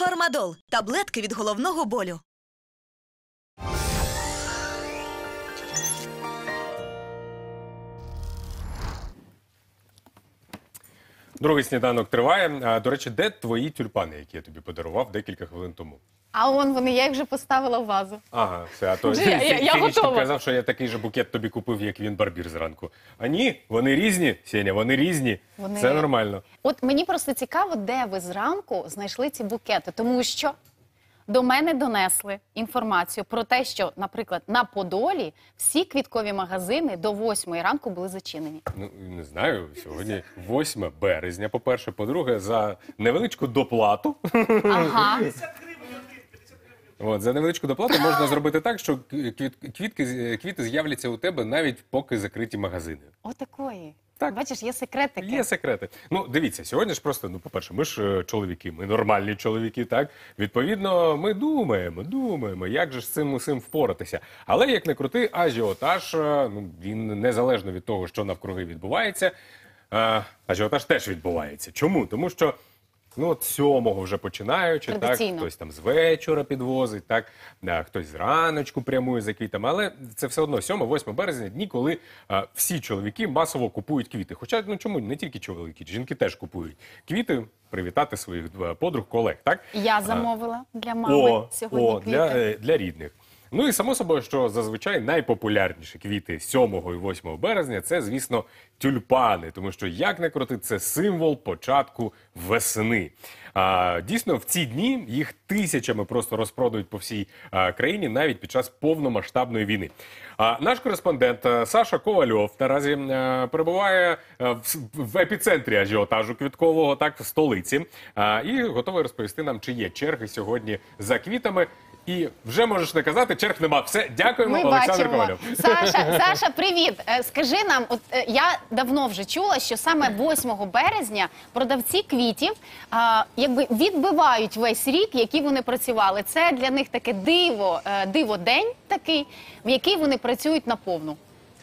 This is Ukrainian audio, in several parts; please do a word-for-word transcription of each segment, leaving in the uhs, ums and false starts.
Фармадол – таблетки від головного болю. Другий сніданок триває. До речі, де твої тюльпани, які я тобі подарував декілька хвилин тому? А вон вони, я їх вже поставила в вазу. Ага, все, а то Вже, я- я готова. казав, що я такий же букет тобі купив, як він барбір зранку. А ні, вони різні, Сеня, вони різні. Вони- Це нормально. От мені просто цікаво, де ви зранку знайшли ці букети, тому що до мене донесли інформацію про те, що, наприклад, на Подолі всі квіткові магазини до восьмої ранку були зачинені. Ну, не знаю, сьогодні восьме березня, по-перше. По-друге, за невеличку доплату. Ага. От, за невеличку доплату можна зробити так, що квіт, квітки, квіти з'являться у тебе навіть поки закриті магазини. Отакої. Так. Бачиш, є секретики. Є секрети. Ну, дивіться, сьогодні ж просто, ну, по-перше, ми ж е, чоловіки, ми нормальні чоловіки, так? Відповідно, ми думаємо, думаємо, як же з цим усім впоратися. Але, як не крути, ажіотаж, е, ну, він незалежно від того, що навкруги відбувається, е, ажіотаж теж відбувається. Чому? Тому що ну, от сьомого вже починаючи, так, хтось там з вечора підвозить, так, да, хтось зраночку прямує за квітами, але це все одно сьоме-восьме березня, дні, коли а, всі чоловіки масово купують квіти. Хоча, ну чому, не тільки чоловіки, жінки теж купують квіти, привітати своїх подруг, колег, так? Я замовила для мами О, сьогодні о, квіти. для, е, для рідних. Ну і само собою, що зазвичай найпопулярніші квіти сьомого і восьмого березня – це, звісно, тюльпани. Тому що, як не крути, це символ початку весни. А, дійсно, в ці дні їх тисячами просто розпродають по всій а, країні, навіть під час повномасштабної війни. А, наш кореспондент а, Саша Ковальов наразі а, перебуває а, в, в епіцентрі ажіотажу квіткового, так, в столиці, а, і готовий розповісти нам, чи є черги сьогодні за квітами. І вже можеш не казати, черг нема. Все, дякуємо, Ми Олександр бачимо. Ковальов. Саша, Саша, привіт. Е, Скажи нам, от е, я давно вже чула, що саме восьмого березня продавці квітів а, якби відбивають весь рік, який вони працювали. Це для них таке диво, е, диво-день такий, в який вони працюють наповну.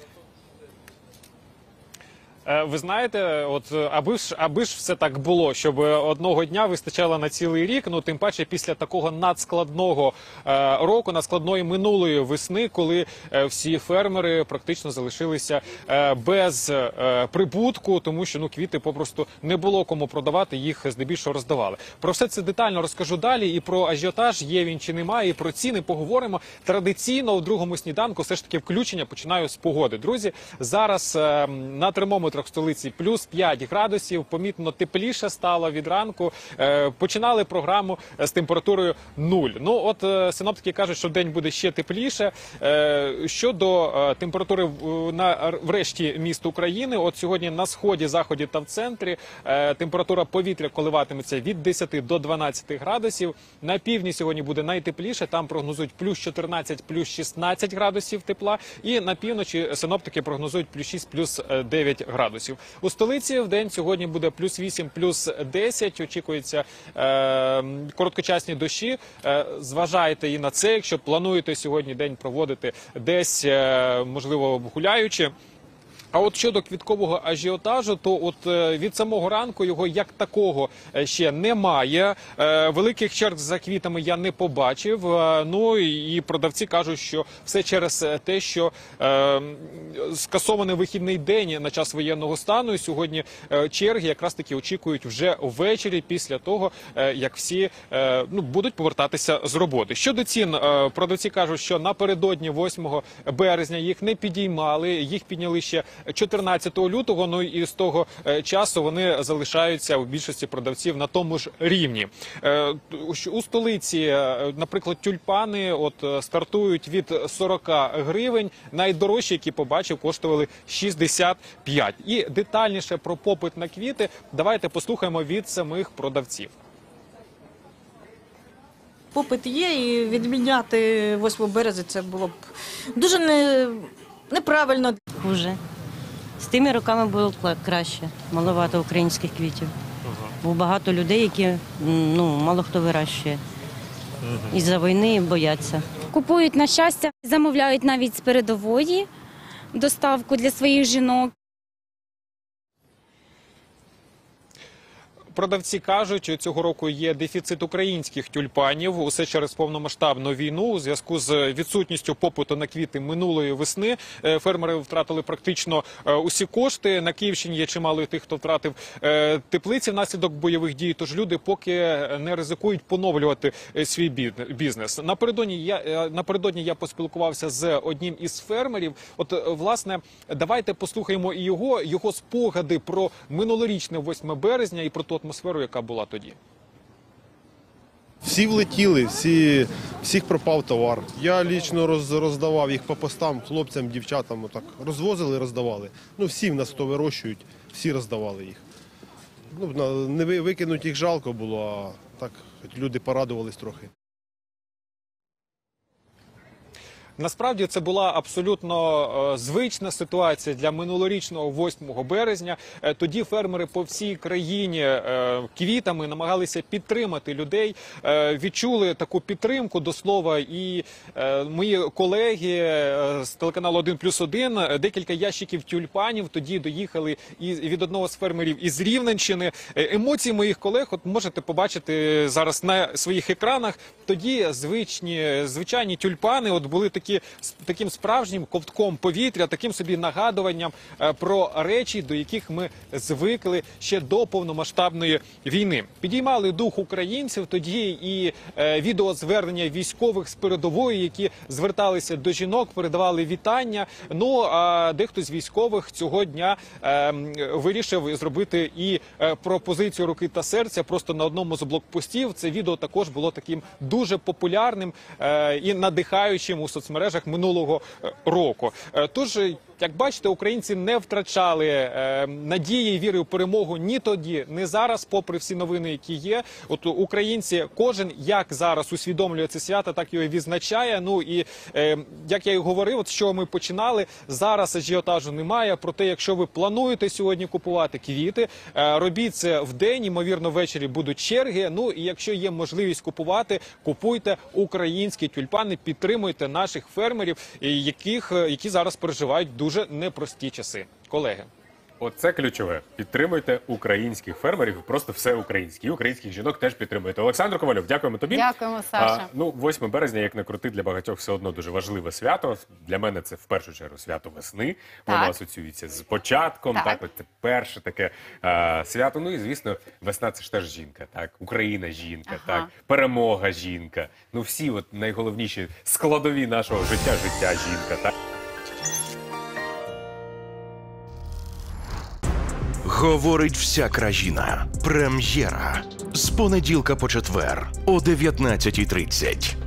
Ви знаєте, от аби ж аби ж все так було, щоб одного дня вистачало на цілий рік. Ну тим паче після такого надскладного е, року, надскладної минулої весни, коли е, всі фермери практично залишилися е, без е, прибутку, тому що ну квіти попросту не було кому продавати, їх здебільшого роздавали. Про все це детально розкажу далі. І про ажіотаж, є він чи немає, і про ціни поговоримо. Традиційно у другому сніданку все ж таки включення починаю з погоди. Друзі, зараз е, на термометрах в столиці плюс п'ять градусів, помітно тепліше стало від ранку. Е, починали програму з температурою нуль. Ну от е, синоптики кажуть, що день буде ще тепліше. Е, щодо е, температури в, на врешті міст України, от сьогодні на сході, заході та в центрі е, температура повітря коливатиметься від десяти до дванадцяти градусів. На півдні сьогодні буде найтепліше, там прогнозують плюс чотирнадцять, плюс шістнадцять градусів тепла. І на півночі синоптики прогнозують плюс шість, плюс дев'ять градусів. У столиці в день сьогодні буде плюс вісім, плюс десять. Очікуються е, короткочасні дощі. Е, зважайте і на це, якщо плануєте сьогодні день проводити десь, е, можливо, гуляючи. А от щодо квіткового ажіотажу, то от е, від самого ранку його як такого е, ще немає. Е, великих черг за квітами я не побачив. Е, ну і продавці кажуть, що все через те, що е, скасований вихідний день на час воєнного стану. І сьогодні е, черги якраз таки очікують вже ввечері, після того, е, як всі е, ну, будуть повертатися з роботи. Щодо цін, е, продавці кажуть, що напередодні восьмого березня їх не підіймали, їх підняли ще чотирнадцятого лютого, ну і з того е, часу вони залишаються у більшості продавців на тому ж рівні. Е, у столиці, е, наприклад, тюльпани от е, стартують від сорока гривень, найдорожчі, які побачив, коштували шістдесят п'ять. І детальніше про попит на квіти давайте послухаємо від самих продавців. Попит є, і відміняти восьмого березня це було б дуже не, неправильно. Хуже. З тими роками було краще, маловато українських квітів. Бо багато людей, які ну, мало хто вирощує. Із-за війни бояться. Купують на щастя, замовляють навіть з передової доставку для своїх жінок. Продавці кажуть, цього року є дефіцит українських тюльпанів. Усе через повномасштабну війну. У зв'язку з відсутністю попиту на квіти минулої весни фермери втратили практично усі кошти. На Київщині є чимало тих, хто втратив теплиці внаслідок бойових дій. Тож люди поки не ризикують поновлювати свій бізнес. Напередодні я, напередодні я поспілкувався з одним із фермерів. От, власне, давайте послухаємо і його, його спогади про минулорічне восьме березня і про ту атмосферу, яка була тоді. Всі влетіли, всі, всіх пропав товар. Я лічно роз, роздавав їх по постам, хлопцям, дівчатам, отак, розвозили, роздавали. Ну, всі в нас, хто вирощують, всі роздавали їх. Ну, не викинути їх жалко було, а так люди порадувались трохи. Насправді це була абсолютно е, звична ситуація для минулорічного восьмого березня. Е, тоді фермери по всій країні е, квітами намагалися підтримати людей. Е, відчули таку підтримку, до слова, і е, мої колеги е, з телеканалу один плюс один, декілька ящиків тюльпанів тоді доїхали із, від одного з фермерів із Рівненщини. Е, емоції моїх колег от можете побачити зараз на своїх екранах. Тоді звичні, звичайні тюльпани от були такі таким справжнім ковтком повітря, таким собі нагадуванням про речі, до яких ми звикли ще до повномасштабної війни. Підіймали дух українців тоді і е, відеозвернення військових з передової, які зверталися до жінок, передавали вітання. Ну, а дехто з військових цього дня е, вирішив зробити і е, пропозицію руки та серця просто на одному з блокпостів. Це відео також було таким дуже популярним е, і надихаючим у соцмережах минулого року. Тож, як бачите, українці не втрачали е, надії і віри у перемогу ні тоді, ні зараз, попри всі новини, які є. От українці, кожен як зараз усвідомлює це свято, так його і відзначає. Ну і, е, як я і говорив, от з чого ми починали, зараз ажіотажу немає. Проте, якщо ви плануєте сьогодні купувати квіти, е, робіть це вдень, ймовірно, ввечері будуть черги. Ну і якщо є можливість купувати, купуйте українські тюльпани, підтримуйте наших фермерів, яких, які зараз переживають дуже Дуже непрості часи. Колеги. Оце ключове. Підтримуйте українських фермерів, просто все українське. І українських жінок теж підтримуйте. Олександр Ковальов, дякуємо тобі. Дякуємо, Саша. А, ну, восьме березня, як не крути, для багатьох все одно дуже важливе свято. Для мене це в першу чергу свято весни. Воно Так. асоціюється з початком. Так. Так, це перше таке а, свято. Ну і, звісно, весна – це ж теж жінка. Так? Україна – жінка, Ага. так? Перемога – жінка. Ну всі от найголовніші складові нашого життя – життя жінка. Так? Говорить вся країна. Прем'єра. З понеділка по четвер о дев'ятнадцятій тридцять.